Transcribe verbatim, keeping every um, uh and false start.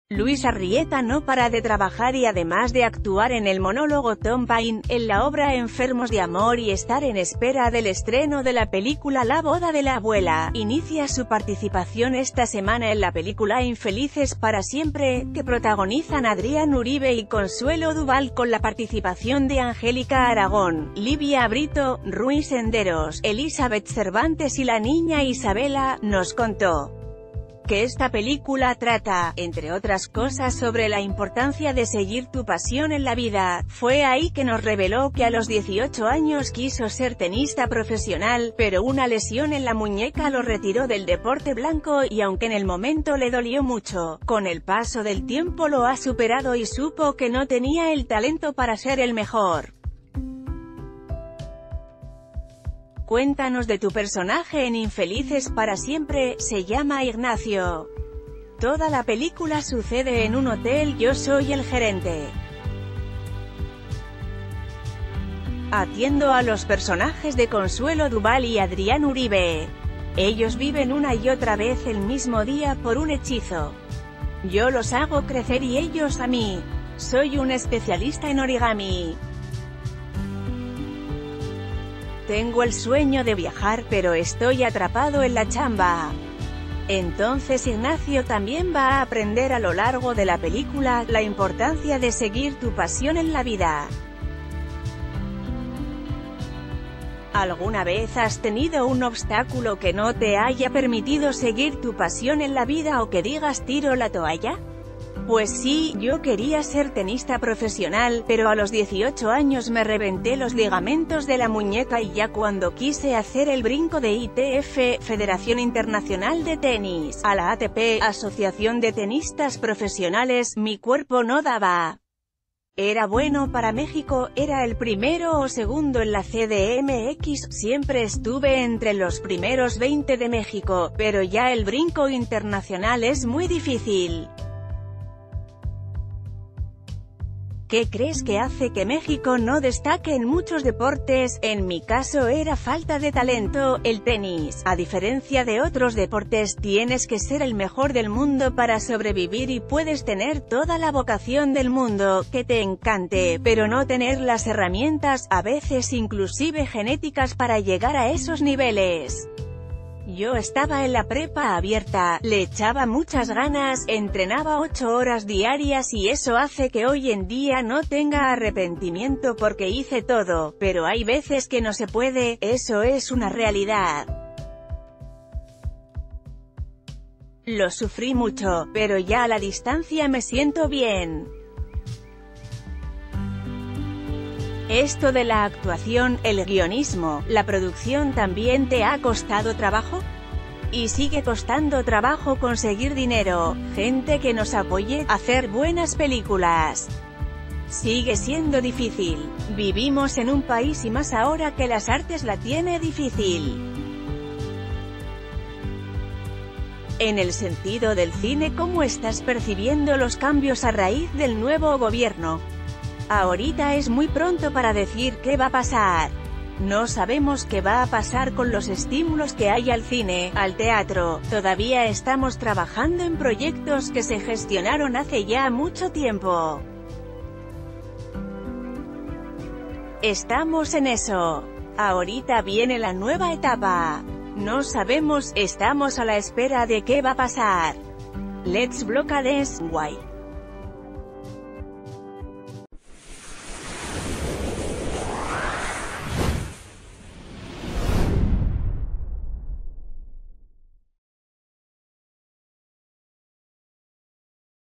Luis Arrieta no para de trabajar y además de actuar en el monólogo Tom Paine, en la obra Enfermos de Amor y estar en espera del estreno de la película La boda de la abuela, inicia su participación esta semana en la película Infelices para siempre, que protagonizan Adrián Uribe y Consuelo Duval con la participación de Angélica Aragón, Livia Brito, Rui Senderos, Elizabeth Cervantes y la niña Isabela. Nos contó que esta película trata, entre otras cosas, sobre la importancia de seguir tu pasión en la vida. Fue ahí que nos reveló que a los dieciocho años quiso ser tenista profesional, pero una lesión en la muñeca lo retiró del deporte blanco y aunque en el momento le dolió mucho, con el paso del tiempo lo ha superado y supo que no tenía el talento para ser el mejor. Cuéntanos de tu personaje en Infelices para siempre. Se llama Ignacio. Toda la película sucede en un hotel. Yo soy el gerente. Atiendo a los personajes de Consuelo Duval y Adrián Uribe. Ellos viven una y otra vez el mismo día por un hechizo. Yo los hago crecer y ellos a mí. Soy un especialista en origami. Tengo el sueño de viajar pero estoy atrapado en la chamba. Entonces Ignacio también va a aprender a lo largo de la película la importancia de seguir tu pasión en la vida. ¿Alguna vez has tenido un obstáculo que no te haya permitido seguir tu pasión en la vida o que digas tiro la toalla? Pues sí, yo quería ser tenista profesional, pero a los dieciocho años me reventé los ligamentos de la muñeca y ya cuando quise hacer el brinco de I T F, Federación Internacional de Tenis, a la A T P, Asociación de Tenistas Profesionales, mi cuerpo no daba. Era bueno para México, era el primero o segundo en la C D M X, siempre estuve entre los primeros veinte de México, pero ya el brinco internacional es muy difícil. ¿Qué crees que hace que México no destaque en muchos deportes? En mi caso era falta de talento. El tenis, a diferencia de otros deportes, tienes que ser el mejor del mundo para sobrevivir y puedes tener toda la vocación del mundo, que te encante, pero no tener las herramientas, a veces inclusive genéticas, para llegar a esos niveles. Yo estaba en la prepa abierta, le echaba muchas ganas, entrenaba ocho horas diarias y eso hace que hoy en día no tenga arrepentimiento porque hice todo, pero hay veces que no se puede, eso es una realidad. Lo sufrí mucho, pero ya a la distancia me siento bien. Esto de la actuación, el guionismo, la producción también te ha costado trabajo. Y sigue costando trabajo conseguir dinero, gente que nos apoye, hacer buenas películas. Sigue siendo difícil. Vivimos en un país y más ahora que las artes la tiene difícil. En el sentido del cine, ¿cómo estás percibiendo los cambios a raíz del nuevo gobierno? Ahorita es muy pronto para decir qué va a pasar. No sabemos qué va a pasar con los estímulos que hay al cine, al teatro. Todavía estamos trabajando en proyectos que se gestionaron hace ya mucho tiempo. Estamos en eso. Ahorita viene la nueva etapa. No sabemos, estamos a la espera de qué va a pasar. Let's block this, why?